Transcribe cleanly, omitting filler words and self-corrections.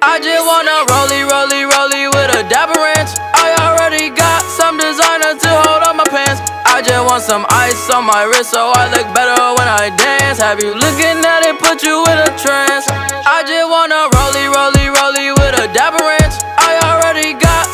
I just wanna rollie with a dapper ranch. I already got some designer to hold on my pants. I just want some ice on my wrist so I look better when I dance. Have you looking at it, put you in a trance. I just wanna